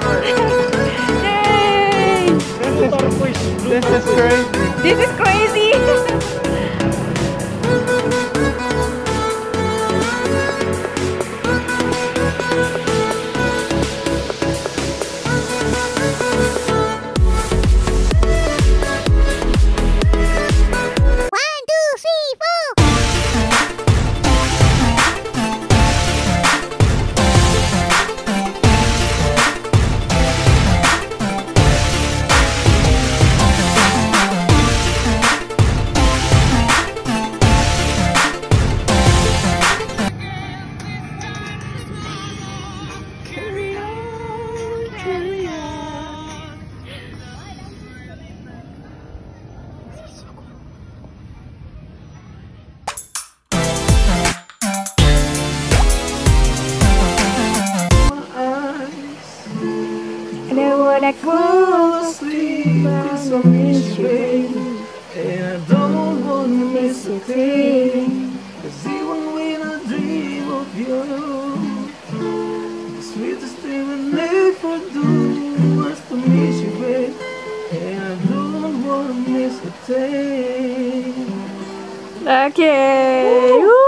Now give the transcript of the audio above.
Yay! This is crazy. This is crazy. And I wanna go sleep, 'cause I miss you, baby. And I don't wanna miss a thing, 'cause even when I dream of you, the sweetest thing I never do was to miss you, baby. And I don't wanna miss a thing. Okay. Woo!